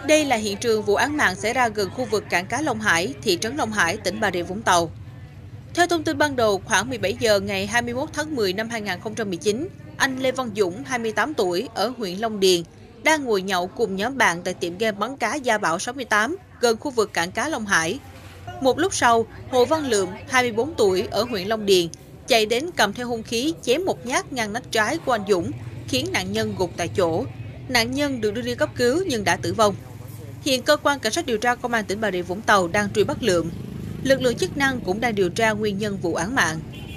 Đây là hiện trường vụ án mạng xảy ra gần khu vực cảng cá Long Hải, thị trấn Long Hải, tỉnh Bà Rịa Vũng Tàu. Theo thông tin ban đầu, khoảng 17 giờ ngày 21 tháng 10 năm 2019, anh Lê Văn Dũng, 28 tuổi, ở huyện Long Điền, đang ngồi nhậu cùng nhóm bạn tại tiệm game bắn cá Gia Bảo 68, gần khu vực cảng cá Long Hải. Một lúc sau, Hồ Văn Lượm, 24 tuổi, ở huyện Long Điền, chạy đến cầm theo hung khí chém một nhát ngang nách trái của anh Dũng, khiến nạn nhân gục tại chỗ. Nạn nhân được đưa đi cấp cứu nhưng đã tử vong. Hiện cơ quan cảnh sát điều tra công an tỉnh Bà Rịa Vũng Tàu đang truy bắt Lượm. Lực lượng chức năng cũng đang điều tra nguyên nhân vụ án mạng.